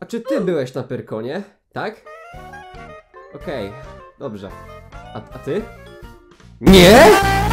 A czy ty byłeś na Pyrkonie? Tak? Okej, dobrze. A ty? Nie?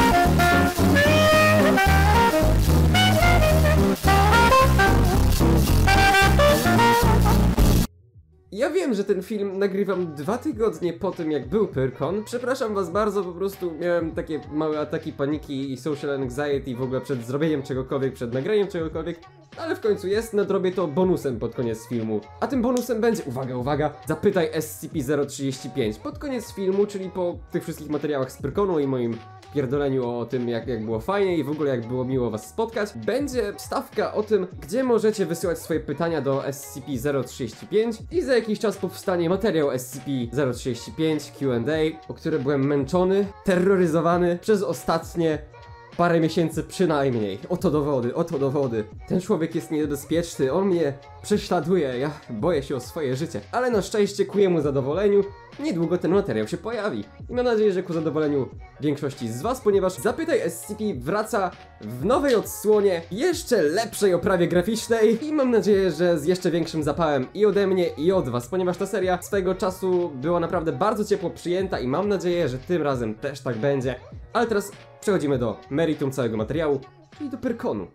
Ja wiem, że ten film nagrywam 2 tygodnie po tym, jak był Pyrkon. Przepraszam was bardzo, po prostu miałem takie małe ataki paniki i social anxiety w ogóle przed zrobieniem czegokolwiek, przed nagraniem czegokolwiek. Ale w końcu jest, nadrobię to bonusem pod koniec filmu. A tym bonusem będzie, uwaga, uwaga, zapytaj SCP-035. Pod koniec filmu, czyli po tych wszystkich materiałach z Pyrkonu i moim pierdoleniu o tym, jak było fajnie i w ogóle jak było miło was spotkać, będzie wstawka o tym, gdzie możecie wysyłać swoje pytania do SCP-035 i za jakiś czas powstanie materiał SCP-035 Q&A, o który byłem męczony, terroryzowany przez ostatnie parę miesięcy przynajmniej. Oto dowody, oto dowody. Ten człowiek jest niebezpieczny, on mnie prześladuje, ja boję się o swoje życie. Ale na szczęście ku jemu zadowoleniu niedługo ten materiał się pojawi. I mam nadzieję, że ku zadowoleniu większości z was, ponieważ Zapytaj SCP wraca w nowej odsłonie, jeszcze lepszej oprawie graficznej i mam nadzieję, że z jeszcze większym zapałem i ode mnie i od was, ponieważ ta seria swego czasu była naprawdę bardzo ciepło przyjęta i mam nadzieję, że tym razem też tak będzie. Ale teraz przechodzimy do meritum całego materiału, czyli do Pyrkonu.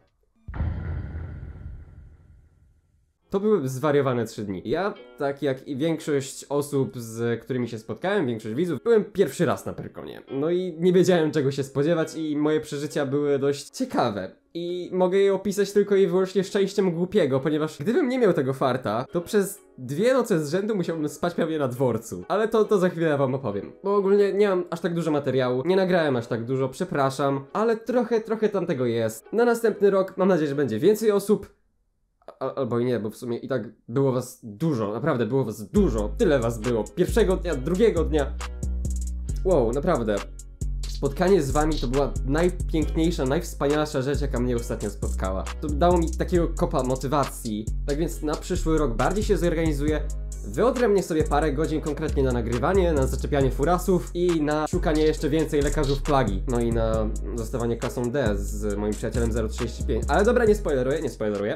To były zwariowane 3 dni. Ja, tak jak i większość osób, z którymi się spotkałem, większość widzów, byłem pierwszy raz na Pyrkonie. No i nie wiedziałem, czego się spodziewać i moje przeżycia były dość ciekawe. I mogę je opisać tylko i wyłącznie szczęściem głupiego, ponieważ gdybym nie miał tego farta, to przez 2 noce z rzędu musiałbym spać prawie na dworcu. Ale to za chwilę wam opowiem. Bo ogólnie nie mam aż tak dużo materiału, nie nagrałem aż tak dużo, przepraszam, ale trochę tam tego jest. Na następny rok mam nadzieję, że będzie więcej osób. Albo i nie, bo w sumie i tak było was dużo, naprawdę było was dużo, tyle was było, pierwszego dnia, drugiego dnia. Wow, naprawdę. Spotkanie z wami to była najpiękniejsza, najwspanialsza rzecz, jaka mnie ostatnio spotkała. To dało mi takiego kopa motywacji, tak więc na przyszły rok bardziej się zorganizuję. Wyodrębnię sobie parę godzin konkretnie na nagrywanie, na zaczepianie furasów i na szukanie jeszcze więcej lekarzów plagi. No i na zostawanie klasą D z moim przyjacielem 035. Ale dobra, nie spoileruję.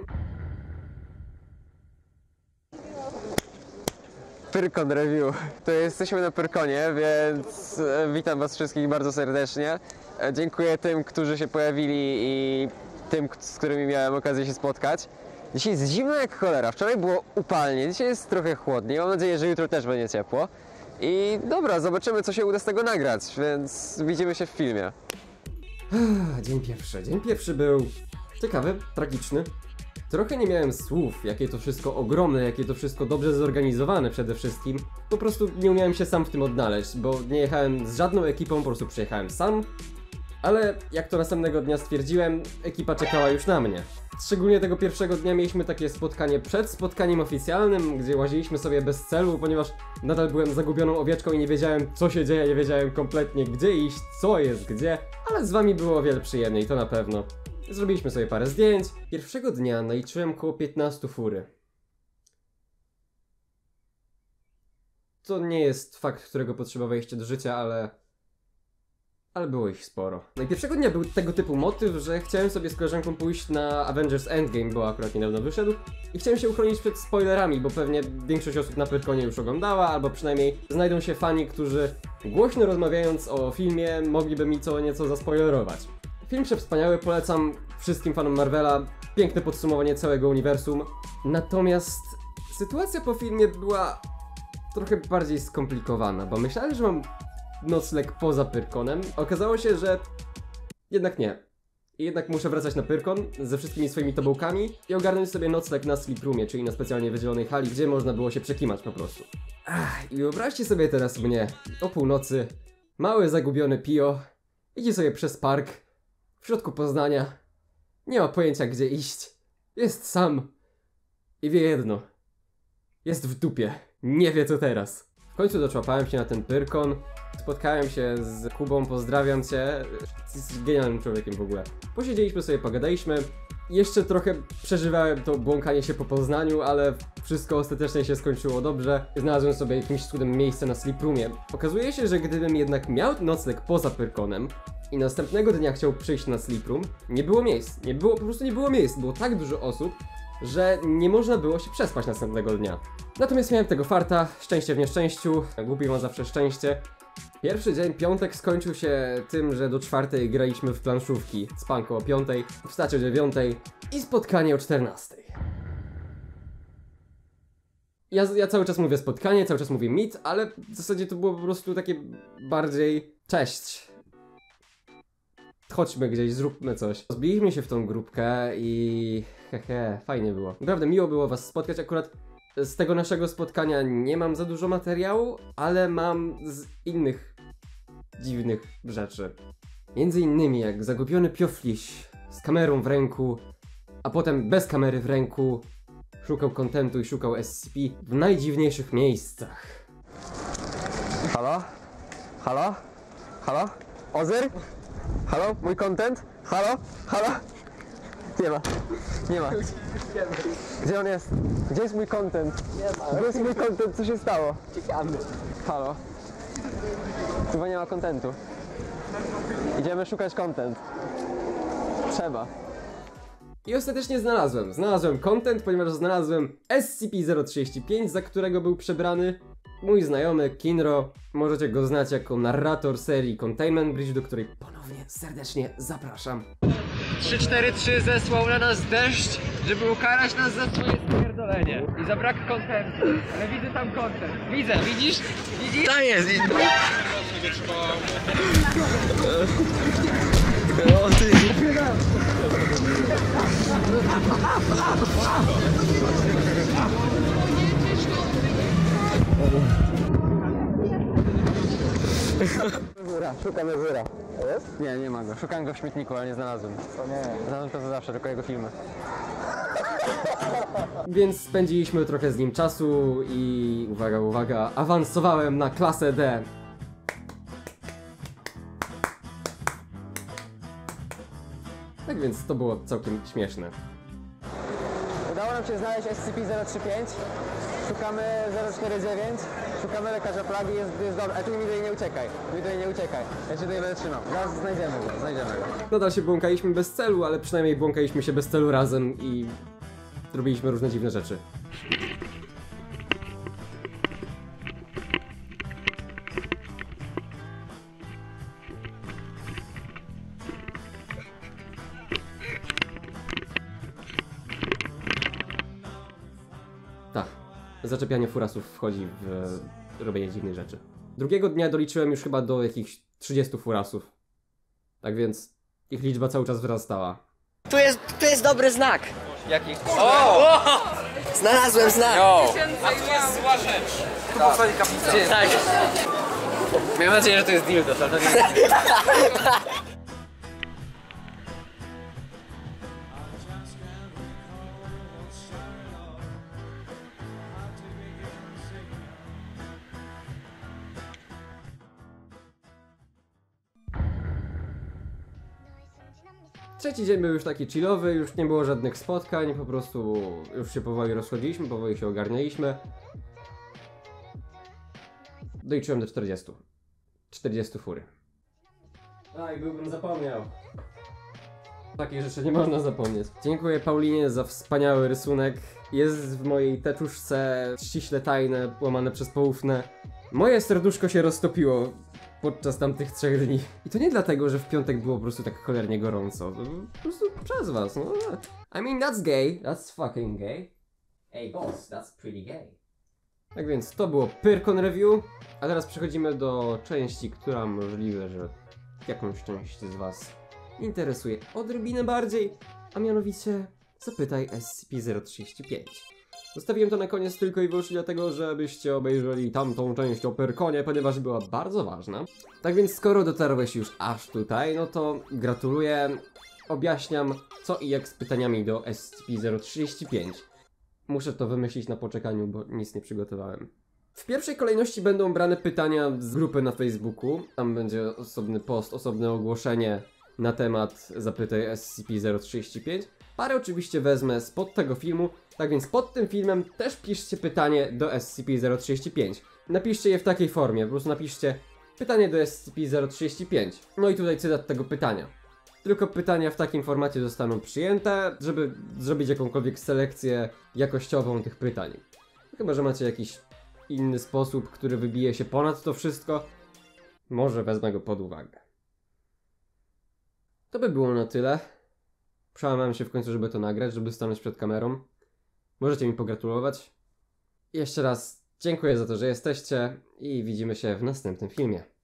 Pyrkon Review. To jesteśmy na Pyrkonie, więc witam was wszystkich bardzo serdecznie. Dziękuję tym, którzy się pojawili i tym, z którymi miałem okazję się spotkać. Dzisiaj jest zimno jak cholera, wczoraj było upalnie, dzisiaj jest trochę chłodniej, mam nadzieję, że jutro też będzie ciepło. I dobra, zobaczymy, co się uda z tego nagrać, więc widzimy się w filmie. Dzień pierwszy był ciekawy, tragiczny. Trochę nie miałem słów, jakie to wszystko ogromne, jakie to wszystko dobrze zorganizowane przede wszystkim. Po prostu nie umiałem się sam w tym odnaleźć, bo nie jechałem z żadną ekipą, po prostu przyjechałem sam. Ale jak to następnego dnia stwierdziłem, ekipa czekała już na mnie. Szczególnie tego pierwszego dnia mieliśmy takie spotkanie przed spotkaniem oficjalnym, gdzie łaziliśmy sobie bez celu, ponieważ nadal byłem zagubioną owieczką i nie wiedziałem, co się dzieje, nie wiedziałem kompletnie, gdzie iść, co jest gdzie, ale z wami było o wiele przyjemniej, to na pewno. Zrobiliśmy sobie parę zdjęć. Pierwszego dnia naliczyłem około 15 fury. To nie jest fakt, którego potrzeba wejście do życia, ale było ich sporo. No i pierwszego dnia był tego typu motyw, że chciałem sobie z koleżanką pójść na Avengers Endgame, bo akurat niedawno wyszedł. I chciałem się uchronić przed spoilerami, bo pewnie większość osób na Pyrkonie już oglądała, albo przynajmniej znajdą się fani, którzy głośno rozmawiając o filmie mogliby mi co nieco zaspoilerować. Film przewspaniały, polecam wszystkim fanom Marvela, piękne podsumowanie całego uniwersum. Natomiast sytuacja po filmie była trochę bardziej skomplikowana, bo myślałem, że mam nocleg poza Pyrkonem. Okazało się, że jednak nie. I jednak muszę wracać na Pyrkon ze wszystkimi swoimi tobołkami i ogarnąć sobie nocleg na sleep roomie, czyli na specjalnie wydzielonej hali, gdzie można było się przekimać po prostu. I wyobraźcie sobie teraz mnie o północy, mały zagubiony Pio, idzie sobie przez park w środku Poznania, nie ma pojęcia gdzie iść, jest sam i wie jedno, jest w dupie, nie wie co teraz. W końcu doczłapałem się na ten Pyrkon, spotkałem się z Kubą, pozdrawiam cię, jesteś genialnym człowiekiem w ogóle. Posiedzieliśmy sobie, pogadaliśmy, jeszcze trochę przeżywałem to błąkanie się po Poznaniu, ale wszystko ostatecznie się skończyło dobrze. Znalazłem sobie jakimś cudem miejsce na sleep roomie. Okazuje się, że gdybym jednak miał nocleg poza Pyrkonem i następnego dnia chciał przyjść na sleep room, nie było miejsc, po prostu nie było miejsc, było tak dużo osób, że nie można było się przespać następnego dnia. Natomiast miałem tego farta, szczęście w nieszczęściu, głupi ma zawsze szczęście. Pierwszy dzień, piątek, skończył się tym, że do 4 graliśmy w planszówki. Spanko o 5, wstać o 9 i spotkanie o 14. Ja cały czas mówię spotkanie, cały czas mówię meet, ale w zasadzie to było po prostu takie bardziej cześć. Chodźmy gdzieś, zróbmy coś. Zbiliśmy się w tą grupkę i fajnie było. Naprawdę miło było was spotkać. Akurat z tego naszego spotkania nie mam za dużo materiału, ale mam z innych dziwnych rzeczy. Między innymi jak zagubiony piofliś z kamerą w ręku, a potem bez kamery w ręku szukał kontentu i szukał SCP w najdziwniejszych miejscach. Halo? Halo? Halo? Ozyr? Halo? Mój content? Halo? Halo? Nie ma. Nie ma. Gdzie on jest? Gdzie jest mój content? Nie ma. Gdzie jest mój content? Co się stało? Czekamy. Halo? Chyba nie ma contentu. Idziemy szukać content. Trzeba. I ostatecznie znalazłem content, ponieważ znalazłem SCP-035, za którego był przebrany mój znajomy Kinro. Możecie go znać jako narrator serii Containment Bridge, do której ponownie serdecznie zapraszam. 343 zesłał na nas deszcz, żeby ukarać nas za twoje spierdolenie i za brak kontentu. Ale widzę tam kontent. Widzę, widzisz? Widzisz? Tam jest! O ty! Szukam Ezura. Jest? Nie, nie ma go. Szukam go w śmietniku, ale nie znalazłem. To nie. Znalazłem to zawsze, tylko jego filmy. Więc spędziliśmy trochę z nim czasu i uwaga, uwaga, awansowałem na klasę D. Tak więc to było całkiem śmieszne. Udało nam się znaleźć SCP-035. Szukamy 049. Szukamy lekarza plagi, jest dobrze. A tu mi tutaj nie uciekaj. Mi tutaj nie uciekaj. Ja się tutaj będę trzymał. Zaraz znajdziemy go. Nadal się błąkaliśmy bez celu, ale przynajmniej błąkaliśmy się bez celu razem i robiliśmy różne dziwne rzeczy. Tak, zaczepianie furasów wchodzi w robienie dziwnych rzeczy. Drugiego dnia doliczyłem już chyba do jakichś 30 furasów. Tak więc ich liczba cały czas wzrastała. Tu jest dobry znak. Jaki? O! Znalazłem znak. A tu jest zła rzecz. Tu postawi kaplicę. Tak. Miałem nadzieję, że to jest dildo. Trzeci dzień był już taki chillowy, już nie było żadnych spotkań, po prostu już się powoli rozchodziliśmy, powoli się ogarnialiśmy. Doliczyłem do 40. 40 fury. Aj, byłbym zapomniał. Takie rzeczy nie można zapomnieć. Dziękuję Paulinie za wspaniały rysunek. Jest w mojej teczuszce ściśle tajne, łamane przez poufne. Moje serduszko się roztopiło podczas tamtych 3 dni. I to nie dlatego, że w piątek było po prostu tak cholernie gorąco. To po prostu przez was, no. I mean, that's gay. That's fucking gay. Hey boss, that's pretty gay. Tak więc to było Pyrkon Review. A teraz przechodzimy do części, która możliwe, że jakąś część z was interesuje odrobinę bardziej. A mianowicie zapytaj SCP-035. Zostawiłem to na koniec tylko i wyłącznie dlatego, żebyście obejrzeli tamtą część o Pyrkonie, ponieważ była bardzo ważna. Tak więc skoro dotarłeś już aż tutaj, no to gratuluję. Objaśniam co i jak z pytaniami do SCP-035. Muszę to wymyślić na poczekaniu, bo nic nie przygotowałem. W pierwszej kolejności będą brane pytania z grupy na Facebooku. Tam będzie osobny post, osobne ogłoszenie na temat zapytaj SCP-035. Parę oczywiście wezmę spod tego filmu, tak więc pod tym filmem też piszcie pytanie do SCP-035. Napiszcie je w takiej formie, po prostu napiszcie pytanie do SCP-035. No i tutaj cytat tego pytania. tylko pytania w takim formacie zostaną przyjęte, żeby zrobić jakąkolwiek selekcję jakościową tych pytań. Chyba że macie jakiś inny sposób, który wybije się ponad to wszystko, może wezmę go pod uwagę. To by było na tyle. Przełamałem się w końcu, żeby to nagrać, żeby stanąć przed kamerą. Możecie mi pogratulować. Jeszcze raz dziękuję za to, że jesteście i widzimy się w następnym filmie.